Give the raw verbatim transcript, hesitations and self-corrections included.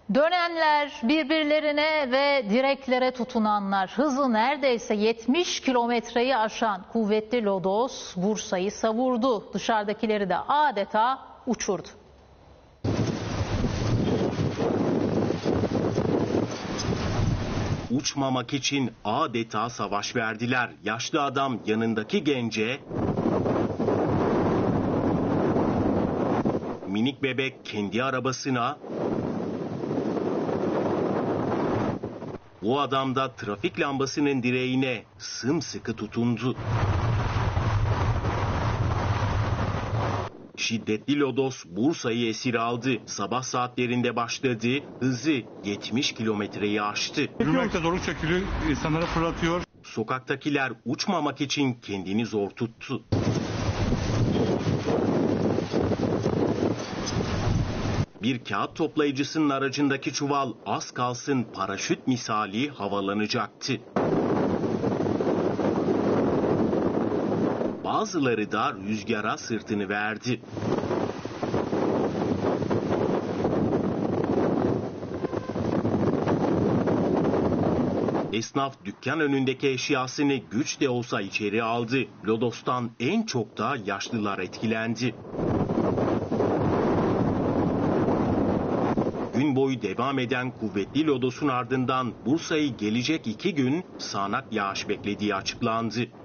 Dönenler, birbirlerine ve direklere tutunanlar, hızı neredeyse yetmiş kilometreyi aşan kuvvetli lodos Bursa'yı savurdu. Dışarıdakileri de adeta uçurdu. Uçmamak için adeta savaş verdiler. Yaşlı adam yanındaki gence, minik bebek kendi arabasına, bu adam da trafik lambasının direğine sımsıkı tutundu. Şiddetli lodos Bursa'yı esir aldı. Sabah saatlerinde başladı. Hızı yetmiş kilometreyi aştı. Yürümekte zorluk çekiyor, insanlara fırlatıyor. Sokaktakiler uçmamak için kendini zor tuttu. Bir kağıt toplayıcısının aracındaki çuval az kalsın paraşüt misali havalanacaktı. Bazıları da rüzgara sırtını verdi. Esnaf dükkan önündeki eşyasını güç de olsa içeri aldı. Lodos'tan en çok da yaşlılar etkilendi. Gün boyu devam eden kuvvetli lodosun ardından Bursa'yı gelecek iki gün sağanak yağış beklediği açıklandı.